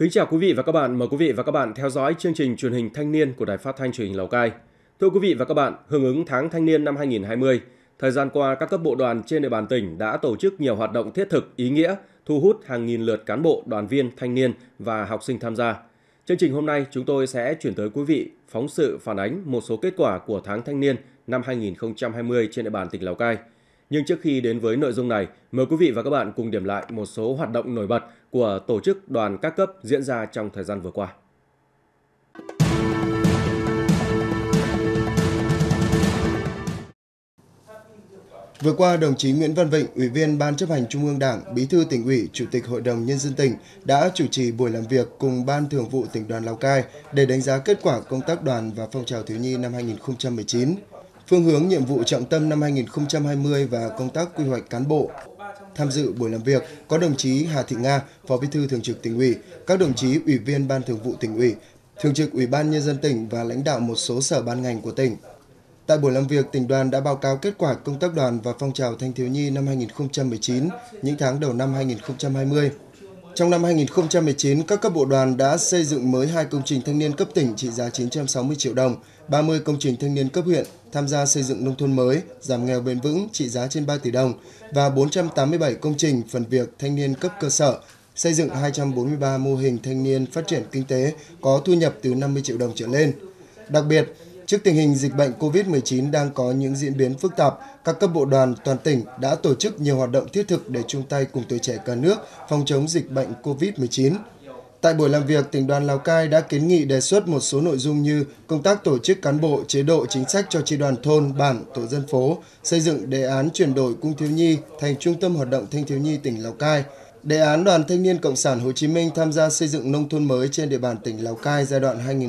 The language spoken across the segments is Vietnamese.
Kính chào quý vị và các bạn, mời quý vị và các bạn theo dõi chương trình truyền hình thanh niên của Đài Phát thanh Truyền hình Lào Cai. Thưa quý vị và các bạn, hưởng ứng tháng thanh niên năm 2020, thời gian qua các cấp bộ đoàn trên địa bàn tỉnh đã tổ chức nhiều hoạt động thiết thực, ý nghĩa, thu hút hàng nghìn lượt cán bộ, đoàn viên, thanh niên và học sinh tham gia. Chương trình hôm nay chúng tôi sẽ chuyển tới quý vị phóng sự phản ánh một số kết quả của tháng thanh niên năm 2020 trên địa bàn tỉnh Lào Cai. Nhưng trước khi đến với nội dung này, mời quý vị và các bạn cùng điểm lại một số hoạt động nổi bật của tổ chức đoàn các cấp diễn ra trong thời gian vừa qua. Vừa qua, đồng chí Nguyễn Văn Vịnh, Ủy viên Ban Chấp hành Trung ương Đảng, Bí thư Tỉnh ủy, Chủ tịch Hội đồng Nhân dân tỉnh đã chủ trì buổi làm việc cùng Ban Thường vụ Tỉnh đoàn Lào Cai để đánh giá kết quả công tác đoàn và phong trào thiếu nhi năm 2019, phương hướng nhiệm vụ trọng tâm năm 2020 và công tác quy hoạch cán bộ. Tham dự buổi làm việc có đồng chí Hà Thị Nga, Phó Bí thư Thường trực Tỉnh ủy, các đồng chí Ủy viên Ban Thường vụ Tỉnh ủy, Thường trực Ủy ban Nhân dân tỉnh và lãnh đạo một số sở ban ngành của tỉnh. Tại buổi làm việc, tỉnh đoàn đã báo cáo kết quả công tác đoàn và phong trào thanh thiếu nhi năm 2019, những tháng đầu năm 2020. Trong năm 2019, các cấp bộ đoàn đã xây dựng mới 2 công trình thanh niên cấp tỉnh trị giá 960 triệu đồng, 30 công trình thanh niên cấp huyện tham gia xây dựng nông thôn mới, giảm nghèo bền vững trị giá trên 3 tỷ đồng và 487 công trình phần việc thanh niên cấp cơ sở, xây dựng 243 mô hình thanh niên phát triển kinh tế có thu nhập từ 50 triệu đồng trở lên. Đặc biệt, trước tình hình dịch bệnh COVID-19 đang có những diễn biến phức tạp, các cấp bộ đoàn toàn tỉnh đã tổ chức nhiều hoạt động thiết thực để chung tay cùng tuổi trẻ cả nước phòng chống dịch bệnh COVID-19. Tại buổi làm việc, tỉnh đoàn Lào Cai đã kiến nghị đề xuất một số nội dung như công tác tổ chức cán bộ, chế độ chính sách cho chi đoàn thôn, bản, tổ dân phố, xây dựng đề án chuyển đổi cung thiếu nhi thành trung tâm hoạt động thanh thiếu nhi tỉnh Lào Cai, đề án Đoàn Thanh niên Cộng sản Hồ Chí Minh tham gia xây dựng nông thôn mới trên địa bàn tỉnh Lào Cai giai đoạn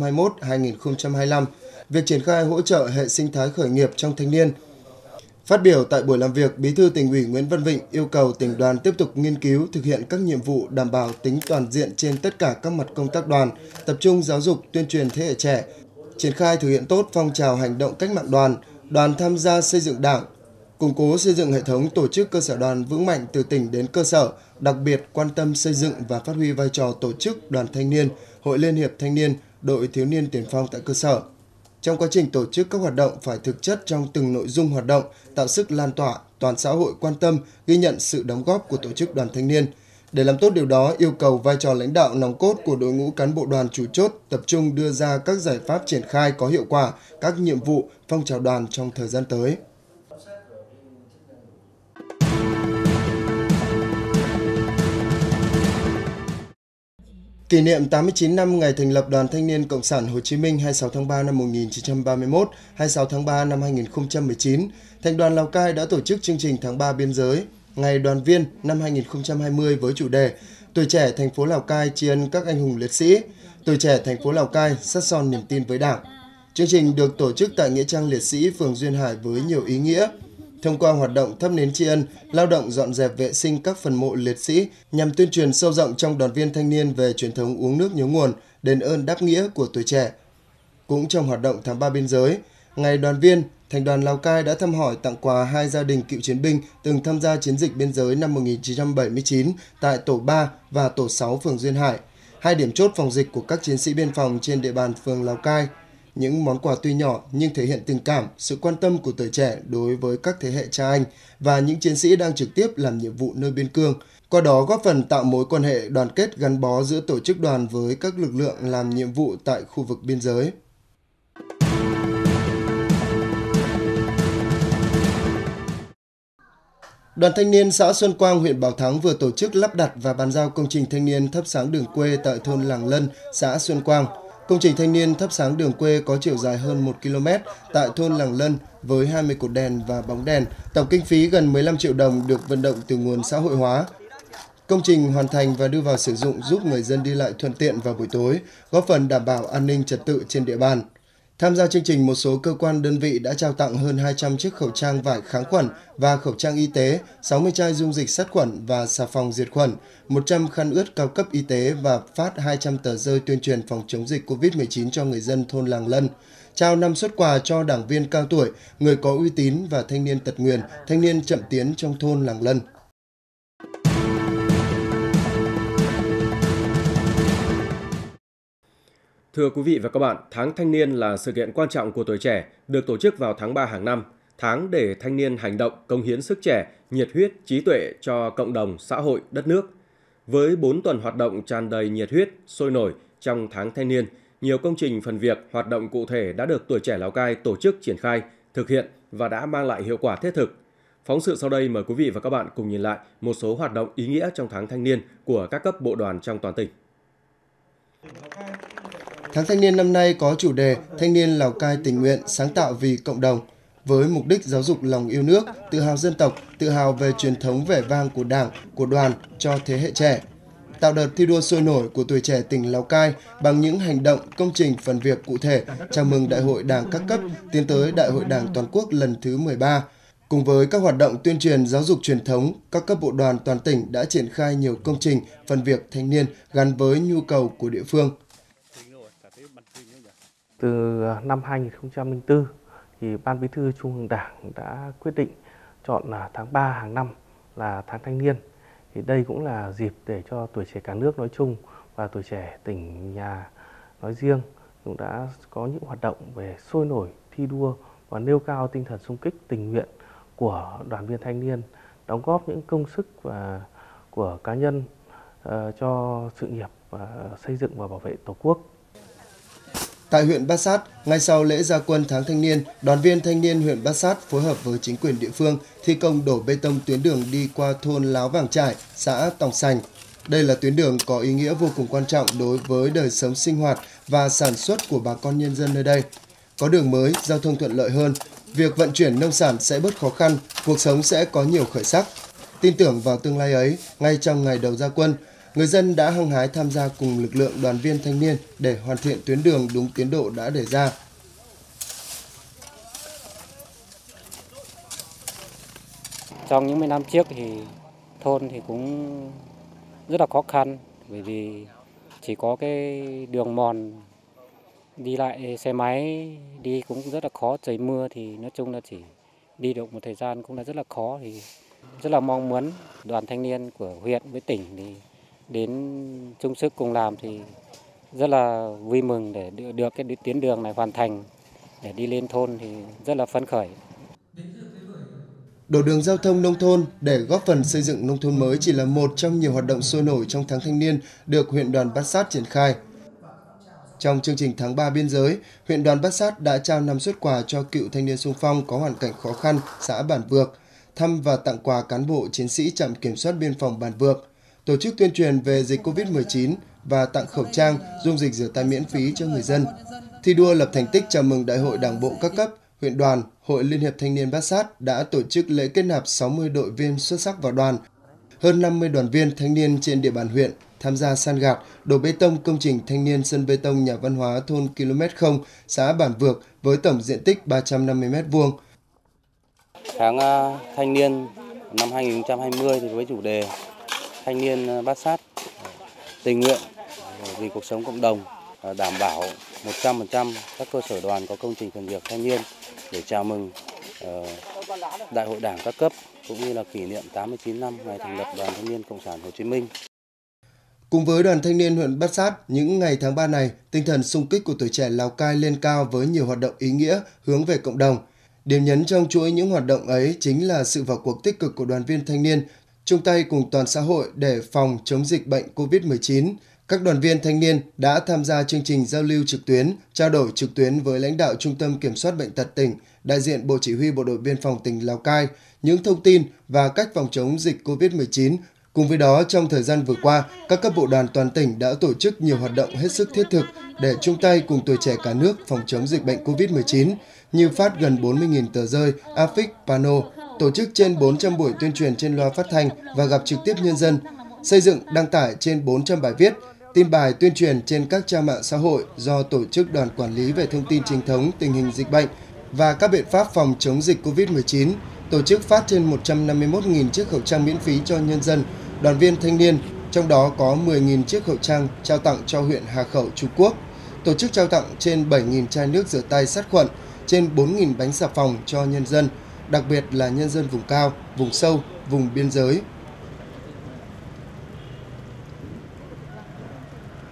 2021-2025, việc triển khai hỗ trợ hệ sinh thái khởi nghiệp trong thanh niên. Phát biểu tại buổi làm việc, Bí thư Tỉnh ủy Nguyễn Văn Vịnh yêu cầu tỉnh đoàn tiếp tục nghiên cứu thực hiện các nhiệm vụ đảm bảo tính toàn diện trên tất cả các mặt công tác đoàn, tập trung giáo dục tuyên truyền thế hệ trẻ, triển khai thực hiện tốt phong trào hành động cách mạng đoàn, đoàn tham gia xây dựng Đảng, củng cố xây dựng hệ thống tổ chức cơ sở đoàn vững mạnh từ tỉnh đến cơ sở, đặc biệt quan tâm xây dựng và phát huy vai trò tổ chức đoàn thanh niên, hội liên hiệp thanh niên, đội thiếu niên tiền phong tại cơ sở. Trong quá trình tổ chức các hoạt động phải thực chất trong từng nội dung hoạt động, tạo sức lan tỏa, toàn xã hội quan tâm, ghi nhận sự đóng góp của tổ chức đoàn thanh niên. Để làm tốt điều đó, yêu cầu vai trò lãnh đạo nòng cốt của đội ngũ cán bộ đoàn chủ chốt tập trung đưa ra các giải pháp triển khai có hiệu quả các nhiệm vụ phong trào đoàn trong thời gian tới. Kỷ niệm 89 năm ngày thành lập Đoàn Thanh niên Cộng sản Hồ Chí Minh 26 tháng 3 năm 1931, 26 tháng 3 năm 2019, Thành đoàn Lào Cai đã tổ chức chương trình tháng 3 biên giới, Ngày Đoàn viên năm 2020 với chủ đề Tuổi trẻ thành phố Lào Cai tri ân các anh hùng liệt sĩ, Tuổi trẻ thành phố Lào Cai sắt son niềm tin với Đảng. Chương trình được tổ chức tại Nghĩa trang liệt sĩ phường Duyên Hải với nhiều ý nghĩa. Thông qua hoạt động thắp nến tri ân, lao động dọn dẹp vệ sinh các phần mộ liệt sĩ nhằm tuyên truyền sâu rộng trong đoàn viên thanh niên về truyền thống uống nước nhớ nguồn, đền ơn đáp nghĩa của tuổi trẻ. Cũng trong hoạt động tháng 3 biên giới, Ngày Đoàn viên, Thành đoàn Lào Cai đã thăm hỏi tặng quà 2 gia đình cựu chiến binh từng tham gia chiến dịch biên giới năm 1979 tại tổ 3 và tổ 6 phường Duyên Hải, 2 điểm chốt phòng dịch của các chiến sĩ biên phòng trên địa bàn phường Lào Cai. Những món quà tuy nhỏ nhưng thể hiện tình cảm, sự quan tâm của tuổi trẻ đối với các thế hệ cha anh và những chiến sĩ đang trực tiếp làm nhiệm vụ nơi biên cương. Qua đó góp phần tạo mối quan hệ đoàn kết gắn bó giữa tổ chức đoàn với các lực lượng làm nhiệm vụ tại khu vực biên giới. Đoàn Thanh niên xã Xuân Quang, huyện Bảo Thắng vừa tổ chức lắp đặt và bàn giao công trình thanh niên thắp sáng đường quê tại thôn Làng Lân, xã Xuân Quang. Công trình thanh niên thắp sáng đường quê có chiều dài hơn 1 km tại thôn Làng Lân với 20 cột đèn và bóng đèn, tổng kinh phí gần 15 triệu đồng được vận động từ nguồn xã hội hóa. Công trình hoàn thành và đưa vào sử dụng giúp người dân đi lại thuận tiện vào buổi tối, góp phần đảm bảo an ninh trật tự trên địa bàn. Tham gia chương trình, một số cơ quan đơn vị đã trao tặng hơn 200 chiếc khẩu trang vải kháng khuẩn và khẩu trang y tế, 60 chai dung dịch sát khuẩn và xà phòng diệt khuẩn, 100 khăn ướt cao cấp y tế và phát 200 tờ rơi tuyên truyền phòng chống dịch COVID-19 cho người dân thôn Làng Lân. Trao 5 suất quà cho đảng viên cao tuổi, người có uy tín và thanh niên tật nguyền, thanh niên chậm tiến trong thôn Làng Lân. Thưa quý vị và các bạn, tháng thanh niên là sự kiện quan trọng của tuổi trẻ, được tổ chức vào tháng 3 hàng năm, tháng để thanh niên hành động, cống hiến sức trẻ, nhiệt huyết, trí tuệ cho cộng đồng, xã hội, đất nước. Với 4 tuần hoạt động tràn đầy nhiệt huyết, sôi nổi trong tháng thanh niên, nhiều công trình phần việc, hoạt động cụ thể đã được tuổi trẻ Lào Cai tổ chức triển khai, thực hiện và đã mang lại hiệu quả thiết thực. Phóng sự sau đây mời quý vị và các bạn cùng nhìn lại một số hoạt động ý nghĩa trong tháng thanh niên của các cấp bộ đoàn trong toàn tỉnh. Tháng thanh niên năm nay có chủ đề Thanh niên Lào Cai tình nguyện sáng tạo vì cộng đồng, với mục đích giáo dục lòng yêu nước, tự hào dân tộc, tự hào về truyền thống vẻ vang của Đảng, của đoàn cho thế hệ trẻ. Tạo đợt thi đua sôi nổi của tuổi trẻ tỉnh Lào Cai bằng những hành động, công trình, phần việc cụ thể chào mừng Đại hội Đảng các cấp tiến tới Đại hội Đảng toàn quốc lần thứ 13. Cùng với các hoạt động tuyên truyền giáo dục truyền thống, các cấp bộ đoàn toàn tỉnh đã triển khai nhiều công trình, phần việc thanh niên gắn với nhu cầu của địa phương. Từ năm 2004, thì Ban Bí thư Trung ương Đảng đã quyết định chọn là tháng 3 hàng năm là tháng thanh niên. Thì đây cũng là dịp để cho tuổi trẻ cả nước nói chung và tuổi trẻ tỉnh nhà nói riêng cũng đã có những hoạt động về sôi nổi, thi đua và nêu cao tinh thần xung kích tình nguyện của đoàn viên thanh niên, đóng góp những công sức của cá nhân cho sự nghiệp xây dựng và bảo vệ Tổ quốc. Tại huyện Bát Sát, ngay sau lễ ra quân tháng thanh niên, đoàn viên thanh niên huyện Bát Sát phối hợp với chính quyền địa phương thi công đổ bê tông tuyến đường đi qua thôn Láo Vàng Trải, xã Tòng Sành. Đây là tuyến đường có ý nghĩa vô cùng quan trọng đối với đời sống sinh hoạt và sản xuất của bà con nhân dân nơi đây. Có đường mới, giao thông thuận lợi hơn, việc vận chuyển nông sản sẽ bớt khó khăn, cuộc sống sẽ có nhiều khởi sắc. Tin tưởng vào tương lai ấy, ngay trong ngày đầu ra quân, người dân đã hăng hái tham gia cùng lực lượng đoàn viên thanh niên để hoàn thiện tuyến đường đúng tiến độ đã đề ra. Trong những mấy năm trước thì thôn thì cũng rất là khó khăn, bởi vì chỉ có cái đường mòn đi lại xe máy đi cũng rất là khó, trời mưa thì nói chung là chỉ đi được một thời gian cũng là rất là khó. Thì rất là mong muốn đoàn thanh niên của huyện với tỉnh thì đến chung sức cùng làm thì rất là vui mừng để được cái tuyến đường này hoàn thành để đi lên thôn thì rất là phấn khởi. Đổ đường giao thông nông thôn để góp phần xây dựng nông thôn mới chỉ là một trong nhiều hoạt động sôi nổi trong tháng thanh niên được huyện đoàn Bát Sát triển khai. Trong chương trình tháng 3 biên giới, huyện đoàn Bát Sát đã trao 5 suất quà cho cựu thanh niên xung phong có hoàn cảnh khó khăn xã Bản Vược, thăm và tặng quà cán bộ chiến sĩ trạm kiểm soát biên phòng Bản Vược, tổ chức tuyên truyền về dịch COVID-19 và tặng khẩu trang, dung dịch rửa tay miễn phí cho người dân. Thi đua lập thành tích chào mừng Đại hội Đảng bộ các cấp, huyện đoàn, Hội Liên hiệp Thanh niên Bát Sát đã tổ chức lễ kết nạp 60 đội viên xuất sắc vào đoàn. Hơn 50 đoàn viên thanh niên trên địa bàn huyện tham gia san gạt, đổ bê tông công trình thanh niên sân bê tông nhà văn hóa thôn km 0, xã Bản Vược với tổng diện tích 350 m². Tháng thanh niên năm 2020 thì với chủ đề Thanh niên Bát Sát tình nguyện vì cuộc sống cộng đồng, đảm bảo 100% các cơ sở đoàn có công trình phần việc thanh niên để chào mừng Đại hội Đảng các cấp cũng như là kỷ niệm 89 năm ngày thành lập Đoàn Thanh niên Cộng sản Hồ Chí Minh. Cùng với đoàn thanh niên huyện Bát Sát, những ngày tháng 3 này, tinh thần xung kích của tuổi trẻ Lào Cai lên cao với nhiều hoạt động ý nghĩa hướng về cộng đồng. Điểm nhấn trong chuỗi những hoạt động ấy chính là sự vào cuộc tích cực của đoàn viên thanh niên, chung tay cùng toàn xã hội để phòng chống dịch bệnh COVID-19. Các đoàn viên thanh niên đã tham gia chương trình giao lưu trực tuyến, trao đổi trực tuyến với lãnh đạo Trung tâm Kiểm soát Bệnh tật tỉnh, đại diện Bộ Chỉ huy Bộ đội Biên phòng tỉnh Lào Cai, những thông tin và cách phòng chống dịch COVID-19. Cùng với đó, trong thời gian vừa qua, các cấp bộ đoàn toàn tỉnh đã tổ chức nhiều hoạt động hết sức thiết thực để chung tay cùng tuổi trẻ cả nước phòng chống dịch bệnh COVID-19, như phát gần 40.000 tờ rơi, áp phích, pano, tổ chức trên 400 buổi tuyên truyền trên loa phát thanh và gặp trực tiếp nhân dân, xây dựng đăng tải trên 400 bài viết, tin bài tuyên truyền trên các trang mạng xã hội do Tổ chức Đoàn Quản lý về Thông tin Chính thống tình hình dịch bệnh và các biện pháp phòng chống dịch COVID-19, tổ chức phát trên 151.000 chiếc khẩu trang miễn phí cho nhân dân, đoàn viên thanh niên, trong đó có 10.000 chiếc khẩu trang trao tặng cho huyện Hà Khẩu, Trung Quốc, tổ chức trao tặng trên 7.000 chai nước rửa tay sát khuẩn, trên 4.000 bánh xà phòng cho nhân dân, đặc biệt là nhân dân vùng cao, vùng sâu, vùng biên giới.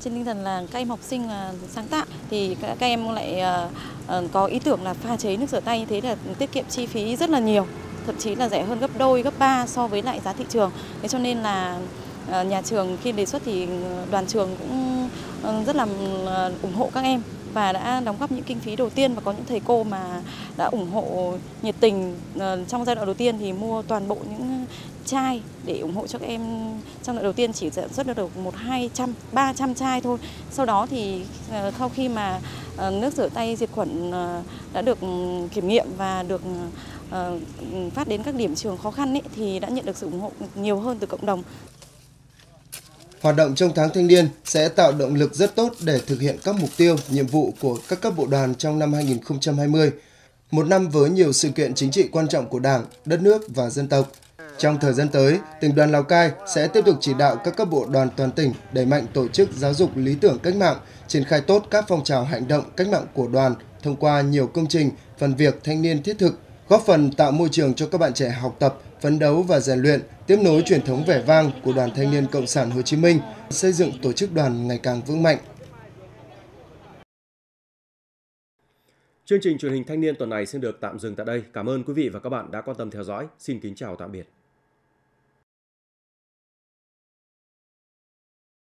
trên tinh thần là các em học sinh sáng tạo thì các em lại có ý tưởng là pha chế nước rửa tay, như thế là tiết kiệm chi phí rất là nhiều, thậm chí là rẻ hơn gấp đôi, gấp 3 so với lại giá thị trường. Thế cho nên là nhà trường khi đề xuất thì đoàn trường cũng rất là ủng hộ các em và đã đóng góp những kinh phí đầu tiên, và có những thầy cô mà đã ủng hộ nhiệt tình trong giai đoạn đầu tiên thì mua toàn bộ những chai để ủng hộ cho các em. Trong đoạn đầu tiên chỉ sản xuất được 100, 300 chai thôi. Sau đó thì sau khi mà nước rửa tay diệt khuẩn đã được kiểm nghiệm và được phát đến các điểm trường khó khăn thì đã nhận được sự ủng hộ nhiều hơn từ cộng đồng. Hoạt động trong tháng thanh niên sẽ tạo động lực rất tốt để thực hiện các mục tiêu, nhiệm vụ của các cấp bộ đoàn trong năm 2020, một năm với nhiều sự kiện chính trị quan trọng của Đảng, đất nước và dân tộc. Trong thời gian tới, tỉnh đoàn Lào Cai sẽ tiếp tục chỉ đạo các cấp bộ đoàn toàn tỉnh đẩy mạnh tổ chức giáo dục lý tưởng cách mạng, triển khai tốt các phong trào hành động cách mạng của đoàn thông qua nhiều công trình, phần việc thanh niên thiết thực, góp phần tạo môi trường cho các bạn trẻ học tập, phấn đấu và rèn luyện, tiếp nối truyền thống vẻ vang của Đoàn Thanh niên Cộng sản Hồ Chí Minh, xây dựng tổ chức đoàn ngày càng vững mạnh. Chương trình truyền hình thanh niên tuần này xin được tạm dừng tại đây. Cảm ơn quý vị và các bạn đã quan tâm theo dõi. Xin kính chào tạm biệt.